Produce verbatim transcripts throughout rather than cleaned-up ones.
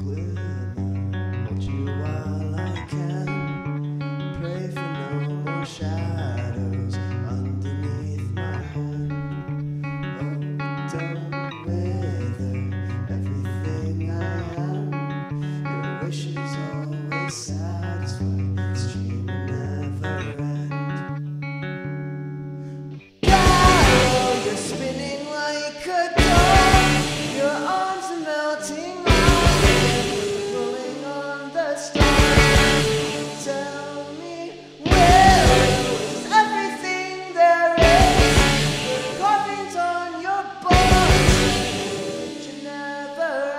Glimmer, hold you while I can. Pray for no more shadows underneath my hand. Oh, don't wither everything I am. Your wishes always satisfy. This dream will never end. Gallow, you're spinning like a dog. Your arms are melting. Tell me, Willow, is everything there is? The carvings on your bones, you never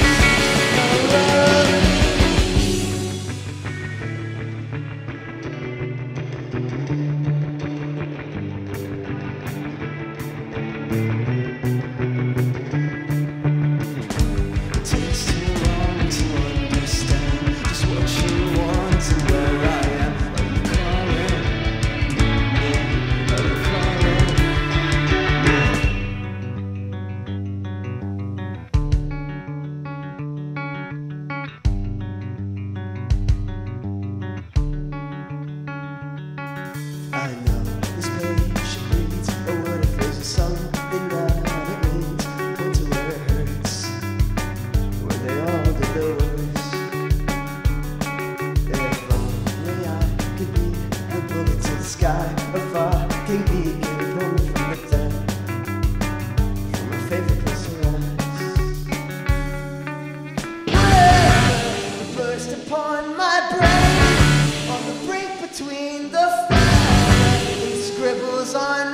It takes too long to understand just what you want and where I am. Are you calling? Are you calling? I know this page reads a word of phrase or something that it means. Point to where it hurts, where they all did the worst. If only I could be the bullet to the sky, a fucking beacon pull me from the dead, from my favorite place to rest. Will burst upon my brain, on the brink between the fire, these scribbles on